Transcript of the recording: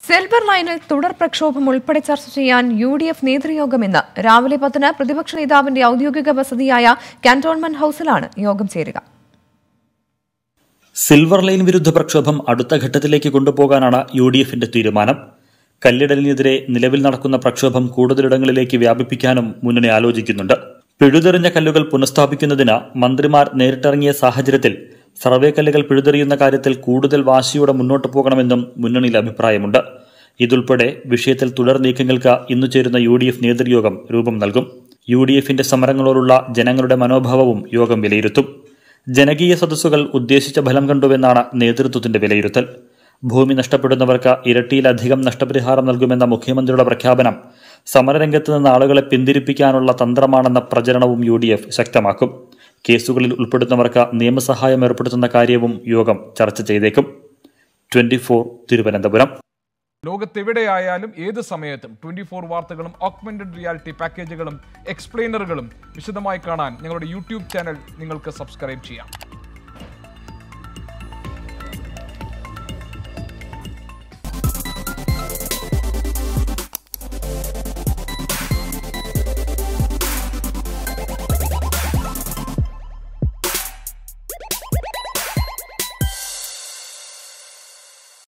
Silver ലൈനിൽ തുടർ പ്രക്ഷോഭം ഉൾപ്പെടെ ചർച്ച ചെയ്യാൻ UDF നേതൃയോഗമെന്ന് രാവിലെ 10-ന് പ്രതിപക്ഷ നേതാവിന്റെ ഔദ്യോഗിക വസതിയായ കാന്റോൺമെന്റ് ഹൌസിലാണ് യോഗം ചേരുക. സിൽവർ ലൈൻ വിരുദ്ധ പ്രക്ഷോഭം അടുത്ത ഘട്ടത്തിലേക്ക് കൊണ്ടുപോകാനാണ് UDFന്റെ തീരുമാനം. കല്ലിടലിനെതിരെ നിലവിൽ നടക്കുന്ന പ്രക്ഷോഭം കൂടുതലിടങ്ങളിലേക്ക് വ്യാപിപ്പിക്കാനും മുന്നണി ആലോചിക്കുന്നുണ്ട്. പിഴുതെറിഞ്ഞ കല്ലുകൾ പുനഃസ്ഥാപിക്കുന്നതിന് മന്ത്രിമാർ നേരിട്ടിറങ്ങിയ സാഹചര്യത്തിൽ സർവേ കല്ലുകൾ പിഴുതെറിയുന്ന കാര്യത്തിൽ കൂടുതൽ വാശിയോടെ മുന്നോട്ടു പോകണമെന്നും മുന്നണിയിൽ അഭിപ്രായമുണ്ട്. ഇതുൾപ്പെടെ വിഷയത്തിൽ തുടർ നീക്കങ്ങൾക്ക് ഇന്നു ചേരുന്ന UDF നേതൃയോഗം രൂപം നൽകും. UDFന്റെ സമരങ്ങളോടുള്ള ജനങ്ങളുടെ മനോഭാവവും യോഗം വിലയിരുത്തും. ജനകീയ സദസ്സുകൾ ഉദ്ദേശിച്ച ഫലം കണ്ടുവെന്നാണ് നേതൃത്വത്തിന്റെ വിലയിരുത്തൽ. ഭൂമി നഷ്ടപ്പെടുന്നവർക്ക് ഇരട്ടിയിലധികം നഷ്ടപരിഹാരം നൽകുമെന്ന മുഖ്യമന്ത്രിയുടെ പ്രഖ്യാപനം സമരരംഗത്ത് നിന്ന് ആളുകളെ പിന്തിരിപ്പിക്കാനുള്ള തന്ത്രമാണെന്ന പ്രചരണവും UDF ശക്തമാക്കും. കേസുകളിൽ ഉൾപ്പെടുന്നവർക്ക് നിയമസഹായം ഏർപ്പെടുത്തുന്ന കാര്യവും യോഗം ചർച്ച ചെയ്തേക്കും. 24 തിരുവനന്തപുരം. ലോകത്തെവിടെയായാലും ഏത് സമയത്തും 24 വാർത്തകളും ഓഗ്മെന്റഡ് റിയാലിറ്റി പാക്കേജുകളും എക്സ്പ്ലെയിനറുകളും വിശദമായി കാണാൻ ഞങ്ങളുടെ YouTube ചാനൽ നിങ്ങൾക്ക് സബ്സ്ക്രൈബ് ചെയ്യാം.